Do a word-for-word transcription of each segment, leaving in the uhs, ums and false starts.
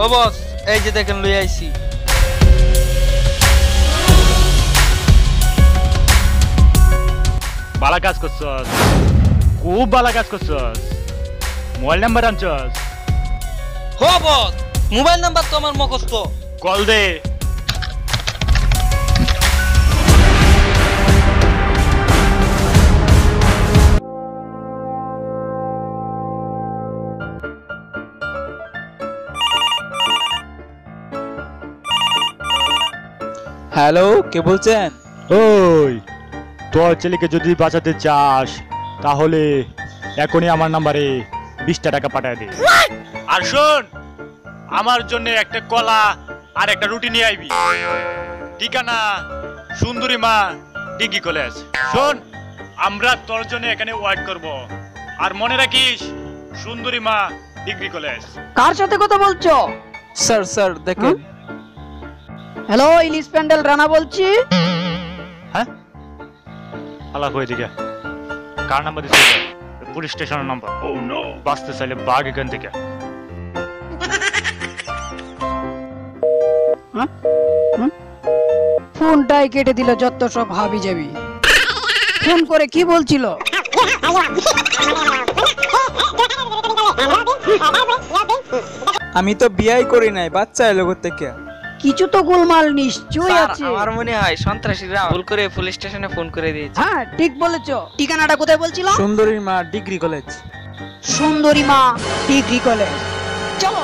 বস এই যে দেখেন লই আইছি বালা কাজ করছস খুব বালা কাজ করছস মোবাইল নাম্বার আনছস হো বস মোবাইল নাম্বার তো আমার মুখস্থ কল দে হ্যালো কে বলছেন? ওই তোর ছেলেকে যদি বাঁচাতে চাস তাহলে এখনই আমার নাম্বারে বিশটা টাকা পাঠিয়ে দে। আর শোন আমার জন্য একটা কলা আর একটা রুটি নিয়ে আইবি। ঠিকানা সুন্দরী মা ডিগ্রি কলেজ। শোন আমরা তোর জন্য এখানে ওয়েট করব আর মনে রাখিস সুন্দরী মা ডিগ্রি কলেজ। কার সাথে কথা বলছো? স্যার স্যার দেখেন। হ্যালো ইলিশ প্যান্ডেল রানা বলছি। হ্যাঁ আলাপ হয়ে দিকে কার নাম্বার দিছিস? পুলিশ স্টেশনের নাম্বার। ও নো বাঁচতে চাইলে বাঘ এখান থেকে। ফোনটাই কেটে দিল যত সব হাবি যাবি। ফোন করে কি বলছিল? আমি তো বিয়াই করি নাই, বাচ্চা এলো থেকে। কিছু তো গোলমাল নিশ্চয়ই আছে। আমার মনে হয় সন্ত্রাসীরা ভুল করে পুলিশ স্টেশনে ফোন করে দিয়েছে। হ্যাঁ ঠিক বলেছো। ঠিকানাটা কোথায় বলছিলাম? সুন্দরী মা ডিগ্রি কলেজ। সুন্দরী মা ডিগ্রি কলেজ। চলো।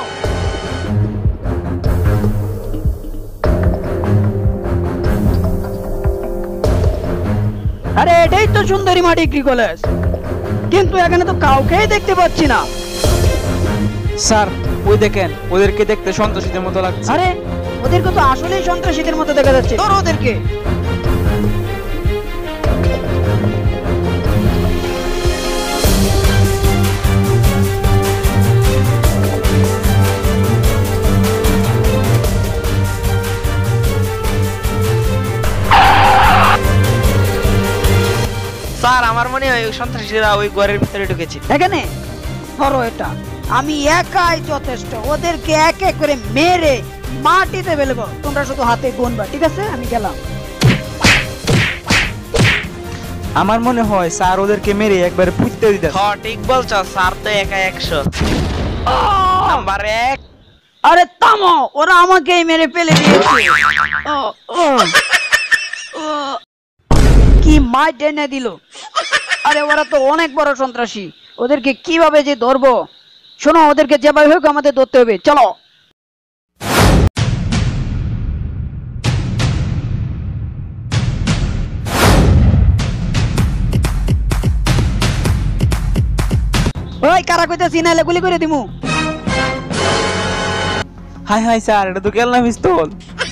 আরে এটাই তো সুন্দরী মা ডিগ্রি কলেজ, কিন্তু এখানে তো কাউকেই দেখতে পাচ্ছি না। স্যার ওই দেখেন, ওদেরকে দেখতে সন্ত্রাসীদের মতো লাগছে। আরে ওদেরকে তো আসলেই সন্ত্রাসীদের মতো দেখা যাচ্ছে। ধরো ওদেরকে। স্যার আমার মনে হয় সন্ত্রাসীরা ওই ঘরের ভিতরে ঢুকেছে। এখানে ধরো এটা, আমি একাই যথেষ্ট। ওদেরকে এক এক করে মেরে মাটিতে ফেলবো, তোমরা শুধু হাতে গুনবা, ঠিক আছে? আমি গেলাম। আমার মনে হয় স্যার ওদেরকে মেরে একবারে পুঁততে দিতে। হ্যাঁ ঠিক বলছো, স্যার তো একা একশো। নাম্বার এক। আরে থামো, ওরা আমাকেই মেরে ফেলে দিয়েছে। ও ও ও কি মার টেনে দিল। আরে ওরা তো অনেক বড় সন্ত্রাসী, ওদেরকে কিভাবে যে ধরবো? শোনো, ওদেরকে যেভাবে হোক আমাদের ধরতে হবে। চলো। ওই কারা কইতাছি, নাইলে গুলি করে দিমু। হাই হাই স্যার, এটা তো কেলনা পিস্তল।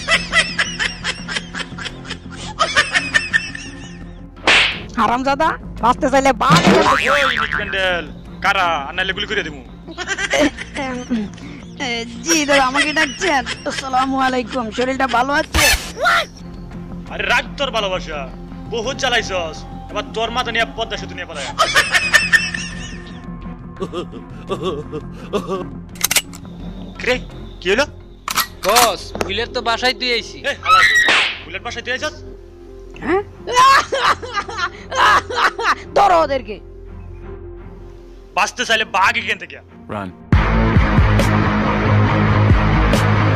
হারামজাদা, বাঁচতে চাইলে বাঁচ। ওই নিকন্ডেল কারা আনালে গুলি করে দিমু। জি দাদা, আমাকে ডাকছেন? আসসালামু আলাইকুম, শরীরটা ভালো আছে? আরে রাগ তোর ভালোবাসা, বহুত চালাইছস, এবার তোর মাথা নিয়ে পদ্মা সেতু নিয়ে পালায়। রে কি হলো? বস বুলেট তো বাসায় দিয়ে আইছি। এই হালা বুলেট বাসায় দিয়ে আইছস? হ্যাঁ ধরো ওদেরকে। বাঁচতে চাইলে বাঘ এখান থেকে। রান।